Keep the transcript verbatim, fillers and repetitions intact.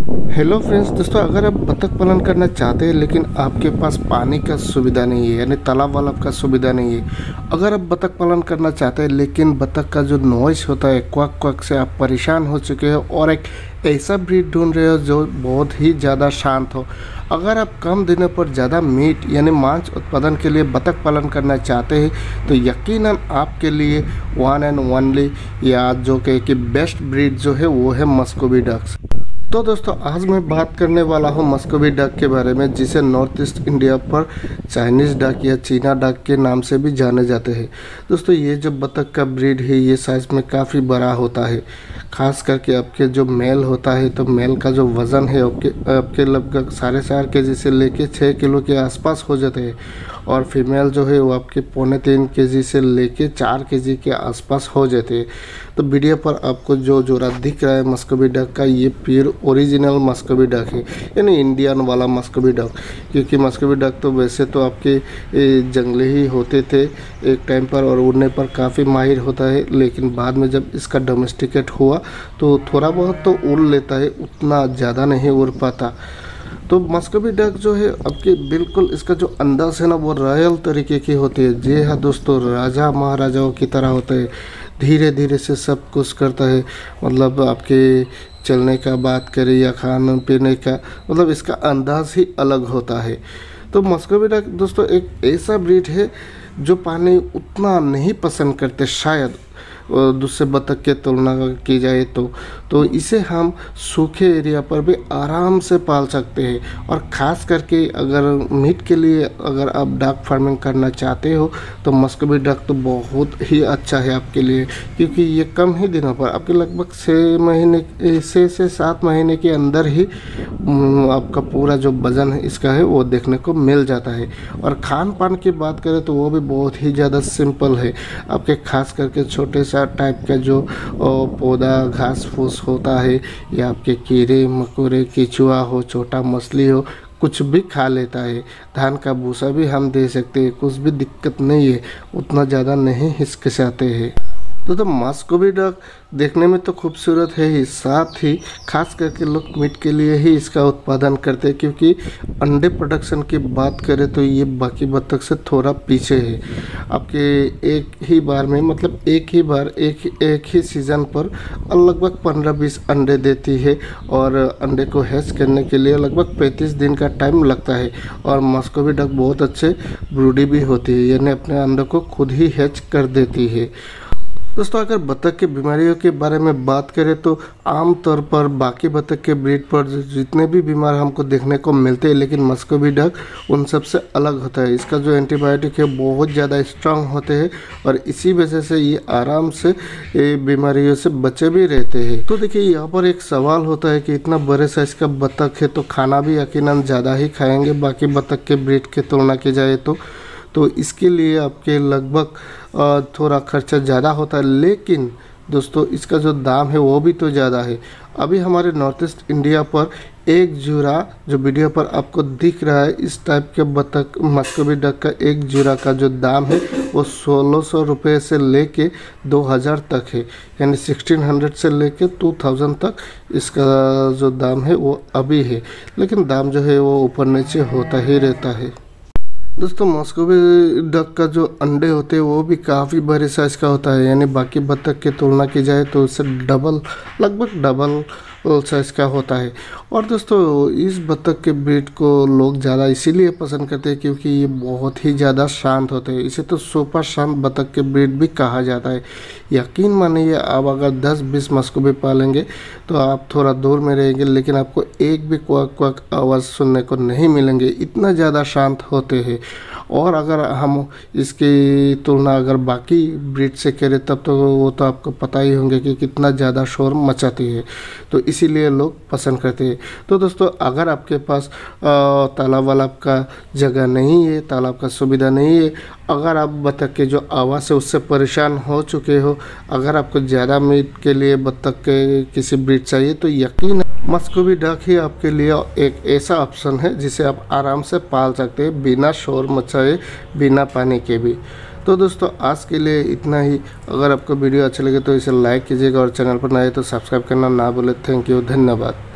Hello friends, दोस्तों अगर आप बतख पालन करना चाहते हैं लेकिन आपके पास पानी का सुविधा नहीं है, यानी तालाब वाला का सुविधा नहीं है। अगर आप बतख पालन करना चाहते हैं लेकिन बतख का जो नॉइस होता है, क्वाक क्वाक से आप परेशान हो चुके हो और एक ऐसा ब्रीड ढूंढ रहे हो जो बहुत ही ज़्यादा शांत हो। अगर आप कम दिनों पर ज़्यादा मीट यानी मांस उत्पादन के लिए बतख पालन करना चाहते हैं तो यकीनन आपके लिए वन एंड ओनली या जो कि बेस्ट ब्रीड जो है वो है मस्कोवी डक्स। तो दोस्तों आज मैं बात करने वाला हूँ मस्कोवी डक के बारे में, जिसे नॉर्थ ईस्ट इंडिया पर चाइनीज़ डक या चीना डक के नाम से भी जाने जाते हैं। दोस्तों ये जो बतख का ब्रीड है ये साइज़ में काफ़ी बड़ा होता है, खास करके आपके जो मेल होता है तो मेल का जो वज़न है आपके आपके लगभग साढ़े चार के जी से लेके छः किलो के आसपास हो जाते हैं और फीमेल जो है वो आपके पौने तीन के जी से लेके चार के जी के आसपास हो जाते हैं। तो वीडियो पर आपको जो जोड़ा दिख रहा है मस्कोवी डक का, ये प्योर ओरिजिनल मस्कोवी डक है, यानी इंडियन वाला मस्कोवी डक। क्योंकि मस्कोवी डक तो वैसे तो आपके जंगली ही होते थे एक टाइम पर और उड़ने पर काफ़ी माहिर होता है, लेकिन बाद में जब इसका डोमेस्टिकेट हुआ तो थोड़ा बहुत तो उड़ लेता है, उतना ज़्यादा नहीं उड़ पाता। तो मस्कोवी डक जो है आपके बिल्कुल इसका जो अंदाज़ है ना वो रॉयल तरीके की होती है। जी हाँ दोस्तों, राजा महाराजाओं की तरह होता है, धीरे धीरे से सब कुछ करता है। मतलब आपके चलने का बात करें या खाने पीने का, मतलब इसका अंदाज़ ही अलग होता है। तो मस्कोवी डक दोस्तों एक ऐसा ब्रीड है जो पानी उतना नहीं पसंद करते शायद दूसरे बतख के तुलना की जाए तो तो इसे हम सूखे एरिया पर भी आराम से पाल सकते हैं। और ख़ास करके अगर मीट के लिए अगर आप डक फार्मिंग करना चाहते हो तो मस्कोवी डक तो बहुत ही अच्छा है आपके लिए, क्योंकि ये कम ही दिनों पर आपके लगभग छः महीने छः से सात महीने के अंदर ही आपका पूरा जो वज़न है इसका है वो देखने को मिल जाता है। और खान पान की बात करें तो वो भी बहुत ही ज़्यादा सिंपल है। आपके खास करके छोटे टाइप का जो पौधा घास फूस होता है या आपके कीड़े मकोड़े केचुआ हो, छोटा मछली हो, कुछ भी खा लेता है। धान का भूसा भी हम दे सकते हैं, कुछ भी दिक्कत नहीं है, उतना ज़्यादा नहीं हिचकिचाते हैं। तो तो मस्कोवी डक देखने में तो खूबसूरत है ही, साथ ही खास करके लोग मीट के लिए ही इसका उत्पादन करते हैं। क्योंकि अंडे प्रोडक्शन की बात करें तो ये बाकी बतख से थोड़ा पीछे है। आपके एक ही बार में मतलब एक ही बार एक एक ही सीज़न पर लगभग पंद्रह बीस अंडे देती है और अंडे को हैच करने के लिए लगभग पैंतीस दिन का टाइम लगता है। और मस्कोवी डक बहुत अच्छे ब्रूडी भी होती है, यानी अपने अंडों को खुद ही हैच कर देती है। दोस्तों अगर बतख की बीमारियों के बारे में बात करें तो आमतौर पर बाकी बतख के ब्रीड पर जितने भी बीमार हमको देखने को मिलते हैं, लेकिन मस्कोवी डक उन सब से अलग होता है। इसका जो एंटीबायोटिक है बहुत ज़्यादा स्ट्रांग होते हैं और इसी वजह से ये आराम से बीमारियों से बचे भी रहते हैं। तो देखिए यहाँ पर एक सवाल होता है कि इतना बड़े साइज का बतख है तो खाना भी यकीनन ज़्यादा ही खाएँगे बाकी बतख के ब्रीड की तुलना की जाए तो तो इसके लिए आपके लगभग थोड़ा खर्चा ज़्यादा होता है, लेकिन दोस्तों इसका जो दाम है वो भी तो ज़्यादा है। अभी हमारे नॉर्थ ईस्ट इंडिया पर एक जूरा जो वीडियो पर आपको दिख रहा है इस टाइप के बतख मस्कोवी डक का एक जूरा का जो दाम है वो सोलह सौ रुपये से लेके दो हज़ार तक है, यानी सिक्सटीन हंड्रेड से लेके टू थाउजेंड तक इसका जो दाम है वो अभी है। लेकिन दाम जो है वो ऊपर नीचे होता ही रहता है। दोस्तों मस्कोवी डक का जो अंडे होते हैं वो भी काफ़ी बड़े साइज़ का होता है, यानी बाकी बतख की तुलना की जाए तो उससे डबल लगभग डबल साइज़ का होता है। और दोस्तों इस बतख के ब्रीड को लोग ज़्यादा इसीलिए पसंद करते हैं क्योंकि ये बहुत ही ज़्यादा शांत होते हैं। इसे तो सुपर शांत बतख के ब्रीड भी कहा जाता है। यकीन मानिए आप अगर दस बीस मस्कोवी पालेंगे तो आप थोड़ा दूर में रहेंगे, लेकिन आपको एक भी क्वाक क्वाक आवाज़ सुनने को नहीं मिलेंगे, इतना ज़्यादा शांत होते हैं। और अगर हम इसकी तुलना अगर बाकी ब्रीड से करें तब तो वो तो आपको पता ही होंगे कि कितना ज़्यादा शोर मचाती है, तो इसीलिए लोग पसंद करते हैं। तो दोस्तों अगर आपके पास तालाब वाला का जगह नहीं है, तालाब का सुविधा नहीं है, अगर आप बतख के जो आवाज़ से उससे परेशान हो चुके हो, अगर आपको ज़्यादा मीट के लिए बतख के किसी ब्रीड चाहिए तो यकीन मस्कोवी डक ही आपके लिए एक ऐसा ऑप्शन है जिसे आप आराम से पाल सकते हैं बिना शोर मचाए, बिना पानी के भी। तो दोस्तों आज के लिए इतना ही। अगर आपको वीडियो अच्छा लगे तो इसे लाइक कीजिएगा और चैनल पर नए तो सब्सक्राइब करना ना भूलें। थैंक यू, धन्यवाद।